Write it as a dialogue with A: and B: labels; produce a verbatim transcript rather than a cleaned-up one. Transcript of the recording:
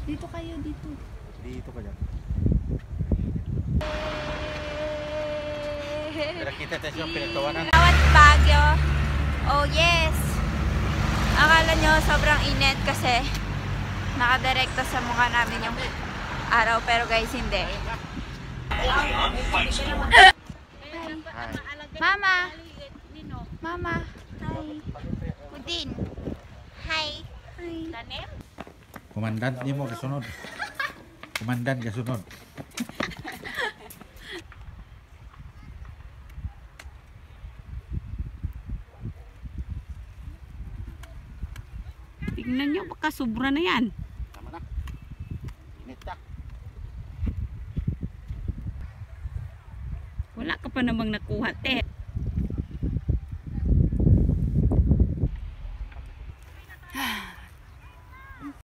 A: Dito kayo, dito.
B: Dito ka dyan. Pero kita tayo yung pinagtawanan.
A: Kawat Baguio. Oh yes. Akala nyo sobrang init kasi nakadirekta sa mukha namin yung araw. Pero guys, hindi. Hi. Mama. Mama. Hi. Udin. Hi. Hi.
B: Komandan niyo mo kasunod. Komandan kasunod.
C: Tingnan nyo, baka sobra na yan.
B: Tama na. Init na.
C: Wala ka pa namang nakuha, te.